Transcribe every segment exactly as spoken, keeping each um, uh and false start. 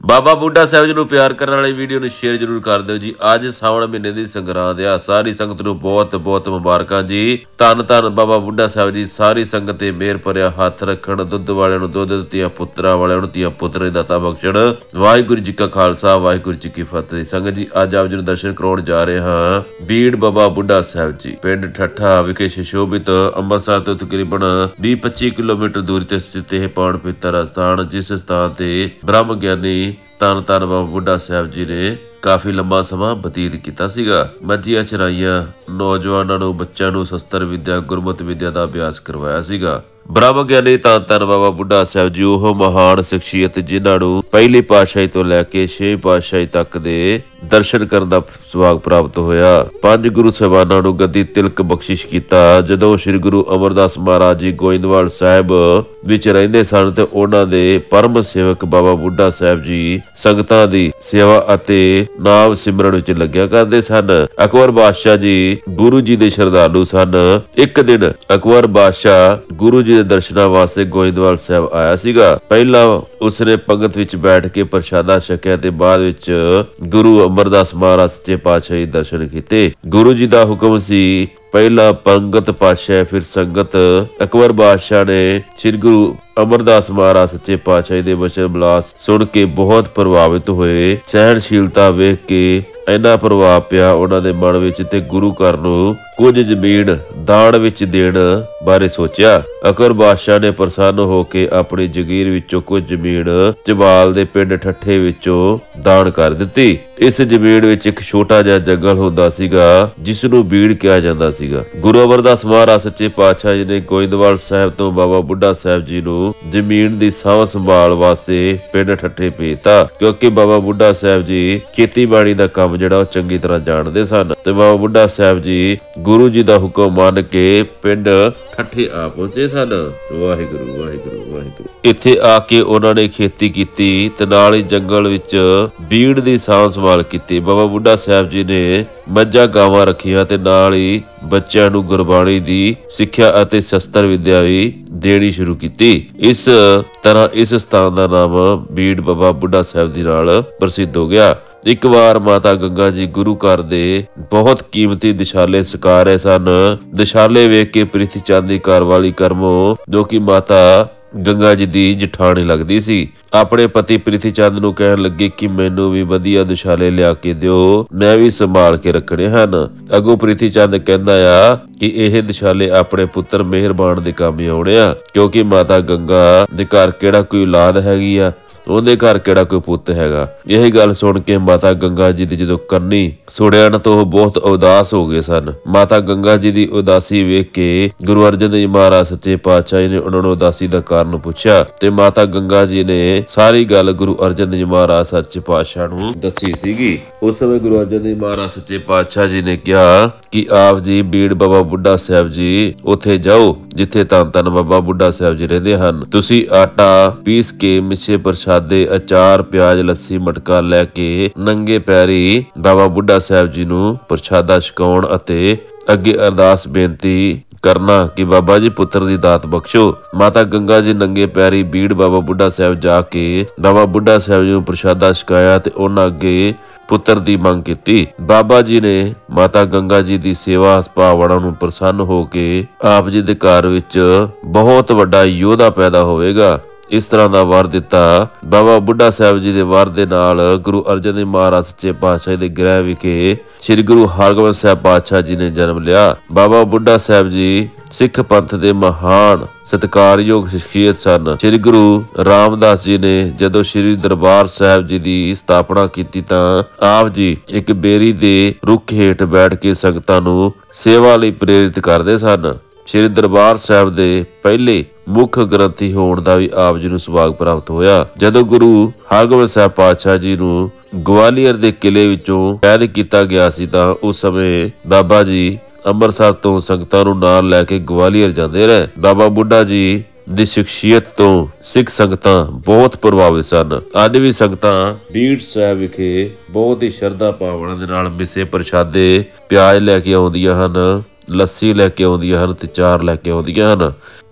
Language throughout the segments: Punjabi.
ਬਾਬਾ ਬੁੱਢਾ ਸਾਹਿਬ ਜੀ ਨੂੰ ਪਿਆਰ ਕਰਨ ਵਾਲੀ ਵੀਡੀਓ ਨੂੰ ਸ਼ੇਅਰ ਜ਼ਰੂਰ ਕਰ ਦਿਓ ਜੀ। ਅੱਜ ਸਾਵਣ ਮਹੀਨੇ ਦੀ ਸੰਗਰਾਂਦ ਆ। ਸਾਰੀ ਸੰਗਤ ਨੂੰ ਬਹੁਤ ਬਹੁਤ ਮੁਬਾਰਕਾਂ ਜੀ। ਧੰਨ ਧੰਨ ਬਾਬਾ ਬੁੱਢਾ ਸਾਹਿਬ ਜੀ ਸਾਰੀ ਸੰਗਤ ਤੇ ਮਿਹਰ ਭਰਿਆ ਹੱਥ ਰੱਖਣ। ਦੁੱਧ ਵਾਲਿਆਂ ਨੂੰ ਦੁੱਧ, ਧੀਆਂ ਪੁੱਤਰਾਂ ਵਾਲਿਆਂ ਨੂੰ ਧੀਆਂ ਪੁੱਤਰਾਂ ਦੀ ਦਾਤਾ ਬਖਸ਼ਣ। ਵਾਹਿਗੁਰੂ ਜੀ ਕਾ ਖਾਲਸਾ, ਵਾਹਿਗੁਰੂ ਜੀ ਕੀ ਫਤਿਹ। ਸੰਗਤ ਜੀ ਅੱਜ ਆਪ ਜੀ ਨੂੰ ਦਰਸ਼ਨ ਕਰਾਉਣ ਜਾ ਰਹੇ ਹਾਂ ਬੀੜ ਬਾਬਾ ਬੁੱਢਾ ਸਾਹਿਬ ਜੀ, ਪਿੰਡ ਠੱਠਾ ਵਿਖੇ ਸੁਸ਼ੋਭਿਤ ਅੰਮ੍ਰਿਤਸਰ ਤੋਂ ਤਕਰੀਬਨ ਵੀਹ ਪੱਚੀ ਕਿਲੋਮੀਟਰ ਦੂਰੀ ਤੇ ਸਥਿਤ ਇਹ ਪਾਵਨ ਪਵਿੱਤਰ ਸਥਾਨ, ਜਿਸ ਸਥਾਨ ਤੇ ਬ੍ਰਹਮ ਗਿਆਨੀ ਧੰਨ ਧੰਨ ਬਾਬਾ ਬੁੱਢਾ ਸਾਹਿਬ ਜੀ ਨੇ ਕਾਫੀ ਲੰਬਾ ਸਮਾਂ ਬਤੀਤ ਕੀਤਾ ਸੀਗਾ। ਮੱਝੀਆਂ ਚਰਾਈਆਂ, ਨੌਜਵਾਨਾਂ ਨੂੰ ਬੱਚਿਆਂ ਨੂੰ ਸ਼ਸਤਰ ਵਿਦਿਆ, ਗੁਰਮਤਿ ਵਿਦਿਆ ਦਾ ਅਭਿਆਸ ਕਰਵਾਇਆ ਸੀਗਾ। ਬ੍ਰਹਮ ਗਿਆਨੀ ਧੰਨ ਧੰਨ ਬਾਬਾ ਬੁੱਢਾ ਸਾਹਿਬ ਜੀ ਉਹ ਮਹਾਨ ਸ਼ਖਸੀਅਤ ਜਿਨ੍ਹਾਂ ਨੂੰ ਪਹਿਲੀ ਪਾਤਸ਼ਾਹੀ ਤੋਂ ਲੈ ਕੇ ਛੇ ਪਾਤਸ਼ਾਹੀ ਤੱਕ ਦੇ ਦਰਸ਼ਨ ਕਰਨ ਦਾ ਸੁਭਾਗ ਪ੍ਰਾਪਤ ਹੋਇਆ। ਪੰਜ ਗੁਰੂ ਸਾਹਿਬਾਨਾਂ ਨੂੰ ਗੱਦੀ ਤਿਲਕ ਬਖਸ਼ਿਸ਼ ਕੀਤਾ। ਜਦੋਂ ਸ੍ਰੀ ਗੁਰੂ ਅਮਰਦਾਸ ਮਹਾਰਾਜ ਜੀ ਗੋਇੰਦਵਾਲ ਸਾਹਿਬ ਵਿੱਚ ਰਹਿੰਦੇ ਸਨ ਤੇ ਉਹਨਾਂ ਦੇ ਪਰਮ ਸੇਵਕ ਬਾਬਾ ਬੁੱਢਾ ਸਾਹਿਬ ਜੀ ਸੰਗਤਾਂ ਦੀ ਸੇਵਾ ਅਤੇ ਨਾਮ ਸਿਮਰਨ ਵਿੱਚ ਲੱਗਿਆ ਕਰਦੇ ਸਨ। ਅਕਬਰ ਬਾਦਸ਼ਾਹ ਜੀ ਗੁਰੂ ਜੀ ਦੇ ਸ਼ਰਧਾਲੂ ਸਨ। ਇੱਕ ਦਿਨ ਅਕਬਰ ਬਾਦਸ਼ਾਹ ਗੁਰੂ ਜੀ ਦੇ ਦਰਸ਼ਨਾਂ ਵਾਸਤੇ ਗੋਇੰਦਵਾਲ ਸਾਹਿਬ ਆਇਆ ਸੀਗਾ। ਪਹਿਲਾਂ ਉਸਨੇ ਪੰਗਤ ਵਿੱਚ ਬੈਠ ਕੇ ਪ੍ਰਸ਼ਾਦਾ ਛਕਿਆ ਤੇ ਬਾਅਦ ਵਿੱਚ ਗੁਰੂ ਅਮਰਦਾਸ ਮਹਾਰਾਜ ਸੱਚੇ ਪਾਤਸ਼ਾਹੀ ਦਰਸ਼ਨ ਕੀਤੇ। ਗੁਰੂ ਜੀ ਦਾ ਹੁਕਮ ਸੀ ਪਹਿਲਾ ਪੰਗਤ ਪਾਤਸ਼ਾਹ ਫਿਰ ਸੰਗਤ। ਅਕਬਰ ਬਾਦਸ਼ਾਹ ਨੇ ਸ੍ਰੀ ਗੁਰੂ ਅਮਰਦਾਸ ਮਹਾਰਾਜ ਸੱਚੇ ਪਾਤਸ਼ਾਹੀ ਦੇ ਬਚਨ ਬਲਾਸ ਸੁਣ ਕੇ ਬਹੁਤ ਪ੍ਰਭਾਵਿਤ ਹੋਏ। ਸਹਿਣਸ਼ੀਲਤਾ ਵੇਖ ਕੇ ਇੰਨਾ ਪ੍ਰਭਾਵ ਪਿਆ ਉਹਨਾਂ ਦੇ ਮਨ ਵਿੱਚ ਤੇ ਗੁਰੂ ਘਰ ਨੂੰ ਕੁਝ ਜ਼ਮੀਨ ਦਾਨ ਵਿੱਚ ਦੇਣ ਬਾਰੇ ਸੋਚਿਆ। ਅਕਬਰ ਬਾਦਸ਼ਾਹ ਨੇ ਪ੍ਰਸੰਨ ਹੋ ਕੇ ਆਪਣੀ ਜਗੀਰ ਵਿੱਚੋਂ ਕੁਝ ਜ਼ਮੀਨ ਝਬਾਲ ਦੇ ਪਿੰਡ ਠੱਠੇ ਵਿੱਚੋਂ ਦਾਨ ਕਰ ਦਿੱਤੀ। ਇਸ ਜ਼ਮੀਨ ਵਿੱਚ ਇੱਕ ਛੋਟਾ ਜਿਹਾ ਜੰਗਲ ਹੁੰਦਾ ਸੀਗਾ ਜਿਸ ਨੂੰ ਬੀੜ ਕਿਹਾ ਜਾਂਦਾ ਸੀਗਾ। ਗੁਰੂ ਅਮਰਦਾਸ ਮਹਾਰਾਜ ਸੱਚੇ ਪਾਤਸ਼ਾਹ ਜੀ ਨੇ ਗੋਇੰਦਵਾਲ ਸਾਹਿਬ ਤੋਂ ਬਾਬਾ ਬੁੱਢਾ ਸਾਹਿਬ ਜੀ ਨੂੰ ਜ਼ਮੀਨ ਦੀ ਸਾਂਭ ਸੰਭਾਲ ਵਾਸਤੇ ਪਿੰਡ ਠੱਠੇ ਭੇਜਤਾ, ਕਿਉਂਕਿ ਬਾਬਾ ਬੁੱਢਾ ਸਾਹਿਬ ਜੀ ਖੇਤੀਬਾੜੀ ਦਾ ਕੰਮ ਜਿਹੜਾ ਉਹ ਚੰਗੀ ਤਰ੍ਹਾਂ ਜਾਣਦੇ ਸਨ। ਤੇ ਬਾਬਾ ਬੁੱਢਾ ਸਾਹਿਬ ਜੀ ਗੁਰੂ ਜੀ ਦਾ ਹੁਕਮ ਮੰਨ ਕੇ ਪਿੰਡ ਠੱਠੇ ਆ ਪਹੁੰਚੇ ਸਨ। ਵਾਹਿਗੁਰੂ ਵਾਹਿਗੁਰੂ ਵਾਹਿਗੁਰੂ। ਇੱਥੇ ਆ ਕੇ ਉਹਨਾਂ ਨੇ ਖੇਤੀ ਕੀਤੀ ਤੇ ਨਾਲ ਹੀ ਜੰਗਲ ਵਿੱਚ ਬੀੜ ਦੀ ਸਾਂਭ ਸੰਭਾਲ ਕੀਤੀ। ਬਾਬਾ ਬੁੱਢਾ ਸਾਹਿਬ ਜੀ ਨੇ ਮੱਝਾਂ ਗਾਵਾਂ ਰੱਖੀਆਂ ਤੇ ਨਾਲ ਹੀ ਬੱਚਿਆਂ ਨੂੰ ਗੁਰਬਾਣੀ ਦੀ ਸਿੱਖਿਆ ਅਤੇ ਸ਼ਸਤਰ ਵਿਦਿਆ ਵੀ ਦੇਣੀ ਸ਼ੁਰੂ ਕੀਤੀ। ਇਸ ਤਰ੍ਹਾਂ ਇਸ ਸਥਾਨ ਦਾ ਨਾਮ ਬੀੜ ਬਾਬਾ ਬੁੱਢਾ ਸਾਹਿਬ ਦੀ ਨਾਲ ਪ੍ਰਸਿੱਧ ਹੋ ਗਿਆ। ਇੱਕ ਵਾਰ ਮਾਤਾ ਗੰਗਾ ਜੀ ਗੁਰੂ ਘਰ ਦੇ ਬਹੁਤ ਕੀਮਤੀ ਦਿਸ਼ਾਲੇ ਸਕਾ ਰਹੇ ਸਨ। ਦਿਸ਼ਾਲੇ ਵੇਖ ਕੇ ਪ੍ਰਿਥੀ ਚੰਦ ਦੀ ਘਰ ਵਾਲੀ ਕਰਮੋ, ਜੋ ਕਿ ਮਾਤਾ ਗੰਗਾ ਜੀ ਦੀ ਜਠਾਣੀ ਲੱਗਦੀ ਸੀ, ਆਪਣੇ ਪਤੀ ਪ੍ਰਿਥੀ ਚੰਦ ਨੂੰ ਕਹਿਣ ਲੱਗੀ ਕਿ ਮੈਨੂੰ ਵੀ ਵਧੀਆ ਦਿਸ਼ਾਲੇ ਲਿਆ ਕੇ ਦਿਓ, ਮੈਂ ਵੀ ਸੰਭਾਲ ਕੇ ਰੱਖਣੇ ਹਨ। ਅੱਗੋਂ ਪ੍ਰਿਥੀ ਚੰਦ ਕਹਿੰਦਾ ਆ ਕਿ ਇਹ ਦਿਸ਼ਾਲੇ ਆਪਣੇ ਪੁੱਤਰ ਮਿਹਰਬਾਨ ਦੇ ਕੰਮ ਆਉਣੇ ਆ, ਕਿਉਂਕਿ ਮਾਤਾ ਗੰਗਾ ਦੇ ਘਰ ਕਿਹੜਾ ਕੋਈ ਔਲਾਦ ਹੈਗੀ ਆ, ਉਹਦੇ ਘਰ ਕਿਹੜਾ ਕੋਈ ਪੁੱਤ ਹੈਗਾ। ਇਹ ਗੱਲ ਸੁਣ ਕੇ ਮਾਤਾ ਗੰਗਾ ਜੀ ਦੀ ਜਦੋਂ ਕਰਨੀ ਸੁਣਿਆ ਨਾ ਤਾਂ ਉਹ ਬਹੁਤ ਉਦਾਸ ਹੋ ਗਏ ਸਨ। ਮਾਤਾ ਗੰਗਾ ਜੀ ਦੀ ਉਦਾਸੀ ਵੇਖ ਕੇ ਗੁਰੂ ਅਰਜਨ ਦੇਵ ਮਹਾਰਾਜ ਸੱਚੇ ਪਾਤਸ਼ਾਹ ਨੇ ਉਹਨਾਂ ਨੂੰ ਉਦਾਸੀ ਦਾ ਕਾਰਨ ਪੁੱਛਿਆ ਤੇ ਮਾਤਾ ਗੰਗਾ ਜੀ ਨੇ ਸਾਰੀ ਗੱਲ ਗੁਰੂ ਅਰਜਨ ਦੇਵ ਮਹਾਰਾਜ ਸੱਚੇ ਪਾਤਸ਼ਾਹ ਨੂੰ ਦੱਸੀ ਸੀਗੀ। ਉਸ ਸਮੇਂ ਗੁਰੂ ਅਰਜਨ ਦੇਵ ਮਹਾਰਾਜ ਸੱਚੇ ਪਾਤਸ਼ਾਹ ਜੀ ਨੇ ਕਿਹਾ ਕਿ ਆਪ ਜੀ ਬੀੜ ਬਾਬਾ ਬੁੱਢਾ ਸਾਹਿਬ ਜੀ ਉੱਥੇ ਜਾਓ ਜਿੱਥੇ ਧੰਨ ਧੰਨ ਬਾਬਾ ਬੁੱਢਾ ਸਾਹਿਬ ਜੀ ਰਹਿੰਦੇ ਹਨ। ਤੁਸੀਂ ਆਟਾ ਪੀਸ ਕੇ ਮਿੱਸੇ ਪ੍ਰਸ਼ਾਦੇ, ਅਚਾਰ, ਪਿਆਜ਼, ਲੱਸੀ, ਮਟਕਾ ਲੈ ਕੇ ਨੰਗੇ ਪੈਰੀ ਬਾਬਾ ਬੁੱਢਾ ਸਾਹਿਬ ਜੀ ਨੂੰ ਪ੍ਰਸ਼ਾਦਾ ਛਕਾਉਣ ਅਤੇ ਅੱਗੇ ਅਰਦਾਸ ਬੇਨਤੀ ਕਰਨਾ ਕਿ ਬਾਬਾ ਜੀ ਪੁੱਤਰ ਦੀ ਦਾਤ ਬਖਸ਼ੋ। ਮਾਤਾ ਗੰਗਾ ਜੀ ਨੰਗੇ ਪੈਰੀ ਬੀੜ ਬਾਬਾ ਬੁੱਢਾ ਸਾਹਿਬ ਜਾ ਕੇ ਬਾਬਾ ਬੁੱਢਾ ਸਾਹਿਬ ਜੀ ਨੂੰ ਪ੍ਰਸ਼ਾਦਾ ਛਕਾਇਆ ਤੇ ਉਹਨਾਂ ਅੱਗੇ ਪੁੱਤਰ ਦੀ ਮੰਗ ਕੀਤੀ। ਬਾਬਾ ਜੀ ਨੇ ਮਾਤਾ ਗੰਗਾ ਜੀ ਦੀ ਸੇਵਾ ਭਾਵਨਾ ਨੂੰ ਪ੍ਰਸੰਨ ਹੋ ਕੇ ਆਪ ਜੀ ਦੇ ਘਰ ਵਿੱਚ ਬਹੁਤ ਵੱਡਾ ਯੋਧਾ ਪੈਦਾ ਹੋਵੇਗਾ ਇਸ ਤਰ੍ਹਾਂ ਦਾ ਵਰ ਦਿੱਤਾ। ਬਾਬਾ ਬੁੱਢਾ ਸਾਹਿਬ ਜੀ ਦੇ ਵਰ ਦੇ ਨਾਲ ਗੁਰੂ ਅਰਜਨ ਦੇਵ ਮਹਾਰਾਜ ਸੱਚੇ ਪਾਤਸ਼ਾਹ ਦੇ ਗ੍ਰਹਿ ਵਿਖੇ ਸ੍ਰੀ ਗੁਰੂ ਹਰਗੋਬਿੰਦ ਸਾਹਿਬ ਪਾਤਸ਼ਾਹ ਜੀ ਨੇ ਜਨਮ ਲਿਆ। ਬਾਬਾ ਬੁੱਢਾ ਸਾਹਿਬ ਜੀ ਸਿੱਖ ਪੰਥ ਦੇ ਮਹਾਨ ਸਤਿਕਾਰਯੋਗ ਸ਼ਖਸੀਅਤ ਸਨ। ਸ੍ਰੀ ਗੁਰੂ ਰਾਮਦਾਸ ਜੀ ਨੇ ਜਦੋਂ ਸ੍ਰੀ ਦਰਬਾਰ ਸਾਹਿਬ ਜੀ ਦੀ ਸਥਾਪਨਾ ਕੀਤੀ ਤਾਂ ਆਪ ਜੀ ਇੱਕ ਬੇਰੀ ਦੇ ਰੁੱਖ ਹੇਠ ਬੈਠ ਕੇ ਸੰਗਤਾਂ ਨੂੰ ਸੇਵਾ ਲਈ ਪ੍ਰੇਰਿਤ ਕਰਦੇ ਸਨ। ਸ੍ਰੀ ਦਰਬਾਰ ਸਾਹਿਬ ਦੇ ਪਹਿਲੇ ਮੁੱਖ ਗ੍ਰੰਥੀ ਹੋਣ ਦਾ ਵੀ ਆਪ ਜੀ ਨੂੰ ਸੁਭਾਗ ਪ੍ਰਾਪਤ ਹੋਇਆ। ਜਦੋਂ ਗੁਰੂ ਹਰਗੋਬਿੰਦ ਸਾਹਿਬ ਪਾਤਸ਼ਾਹ ਜੀ ਨੂੰ ਗਵਾਲੀਅਰ ਦੇ ਕਿਲੇ ਵਿੱਚੋਂ ਕੈਦ ਕੀਤਾ ਗਿਆ ਸੀ ਤਾਂ ਉਸ ਸਮੇਂ ਬਾਬਾ ਜੀ ਅੰਮ੍ਰਿਤਸਰ ਤੋਂ ਸੰਗਤਾਂ ਨੂੰ ਨਾਲ ਲੈ ਕੇ ਗਵਾਲੀਅਰ ਜਾਂਦੇ ਰਹੇ। ਬਾਬਾ ਬੁੱਢਾ ਜੀ ਦੀ ਸ਼ਖਸੀਅਤ ਤੋਂ ਸਿੱਖ ਸੰਗਤਾਂ ਬਹੁਤ ਪ੍ਰਭਾਵਿਤ ਸਨ। ਅੱਜ ਵੀ ਸੰਗਤਾਂ ਬੀੜ ਸਾਹਿਬ ਵਿਖੇ ਬਹੁਤ ਹੀ ਸ਼ਰਧਾ ਭਾਵਨਾ ਦੇ ਨਾਲ ਮਿੱਸੇ ਪ੍ਰਸ਼ਾਦੇ, ਪਿਆਜ਼ ਲੈ ਕੇ ਆਉਂਦੀਆਂ ਹਨ, ਲੱਸੀ ਲੈ ਕੇ ਆਉਂਦੀਆਂ ਹਨ ਤੇ ਚਾਰ ਲੈ ਕੇ ਆਉਂਦੀਆਂ ਹਨ।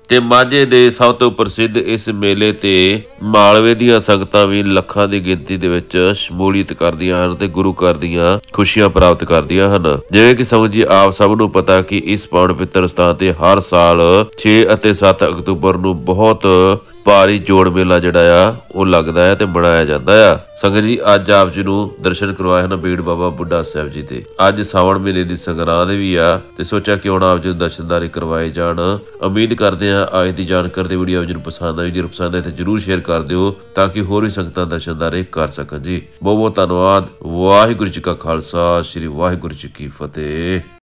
ਤੇ ਮਾਝੇ ਦੇ ਸਭ ਤੋਂ ਪ੍ਰਸਿੱਧ ਇਸ ਮੇਲੇ ਤੇ ਮਾਲਵੇ ਦੀਆਂ ਸੰਗਤਾਂ ਵੀ ਲੱਖਾਂ ਦੀ ਗਿਣਤੀ ਦੇ ਵਿੱਚ ਸ਼ਮੂਲੀਅਤ ਕਰਦੀਆਂ ਹਨ ਤੇ ਗੁਰੂ ਘਰ ਦੀਆਂ ਖੁਸ਼ੀਆਂ ਪ੍ਰਾਪਤ ਕਰਦੀਆਂ ਹਨ। ਜਿਵੇਂ ਕਿ ਸੰਗਤ ਜੀ ਆਪ ਸਭ ਨੂੰ ਪਤਾ ਕਿ ਇਸ ਪਾਵਨ ਪਵਿੱਤਰ ਸਥਾਨ ਤੇ ਹਰ ਸਾਲ ਛੇ ਅਤੇ ਸੱਤ ਅਕਤੂਬਰ ਨੂੰ ਬਹੁਤ ਭਾਰੀ ਜੋੜ ਮੇਲਾ ਜਿਹੜਾ ਆ ਉਹ ਲੱਗਦਾ ਹੈ ਤੇ ਮਨਾਇਆ ਜਾਂਦਾ ਆ। ਸੰਗਤ ਜੀ ਅੱਜ ਆਪ ਜੀ ਨੂੰ ਦਰਸ਼ਨ ਕਰਵਾਏ ਹਨ ਬੀੜ ਬਾਬਾ ਬੁੱਢਾ ਸਾਹਿਬ ਜੀ ਦੇ। ਅੱਜ ਸਾਵਣ ਮਹੀਨੇ ਦੀ ਸੰਗਰਾਂਦ ਵੀ ਆ ਤੇ ਸੋਚਿਆ ਕਿ ਹੁਣ ਆਪ ਜੀ ਨੂੰ ਦਰਸ਼ਨਦਾਰੀ ਕਰਵਾਏ ਜਾਣ। ਉਮੀਦ ਕਰਦੇ ਆ ਅੱਜ ਦੀ ਜਾਣਕਾਰੀ ਦੀ ਵੀਡੀਓ ਆਪ ਜੀ ਨੂੰ ਪਸੰਦ ਆਈ। ਜੇ ਪਸੰਦ ਆਏ ਤਾਂ ਜਰੂਰ ਸ਼ੇਅਰ ਕਰ ਦਿਓ ਤਾਂ ਕਿ ਹੋਰ ਵੀ ਸੰਗਤਾਂ ਦਰਸ਼ਨਦਾਰੀ ਕਰ ਸਕਣ ਜੀ। ਬਹੁਤ ਬਹੁਤ ਧੰਨਵਾਦ। ਵਾਹਿਗੁਰੂ ਜੀ ਕਾ ਖਾਲਸਾ, ਸ੍ਰੀ ਵਾਹਿਗੁਰੂ ਜੀ ਕੀ ਫਤਿਹ।